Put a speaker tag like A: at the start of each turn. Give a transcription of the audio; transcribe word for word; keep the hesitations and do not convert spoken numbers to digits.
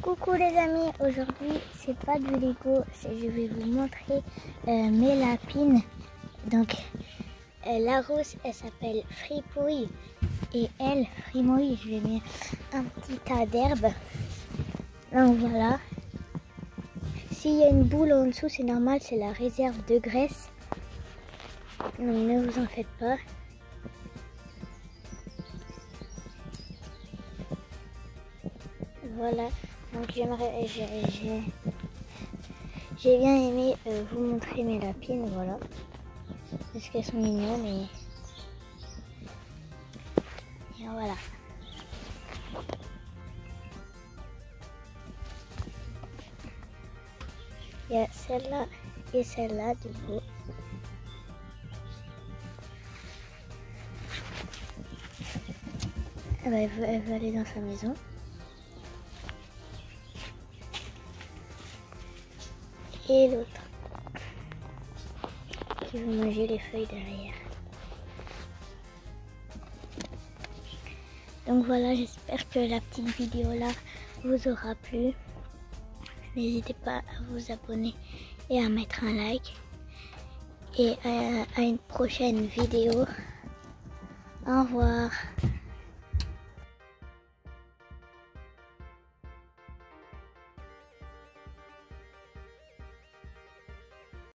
A: Coucou les amis, aujourd'hui c'est pas du Lego, je vais vous montrer euh, mes lapines. Donc euh, la rousse elle s'appelle Fripouille et elle, Frimouille, je vais mettre un petit tas d'herbe. Donc voilà, s'il y a une boule en dessous c'est normal, c'est la réserve de graisse. Donc ne vous en faites pas. Voilà, donc j'aimerais, j'ai j'ai bien aimé euh, vous montrer mes lapines, voilà, parce qu'elles sont mignonnes et, et voilà. Il y a celle-là et celle-là du coup. Elle va, elle va aller dans sa maison. Et l'autre qui veut manger les feuilles derrière. Donc voilà, j'espère que la petite vidéo là vous aura plu. N'hésitez pas à vous abonner et à mettre un like. Et à, à une prochaine vidéo. Au revoir.